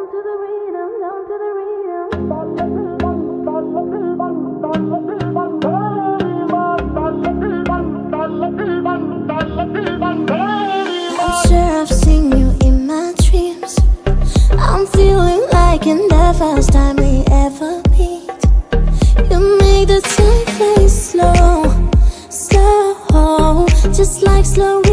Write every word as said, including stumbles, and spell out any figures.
to the rhythm, down to the rhythm. I'm sure I've seen you in my dreams. I'm feeling like in the first time we ever meet. You make the time fly slow, slow, just like slow.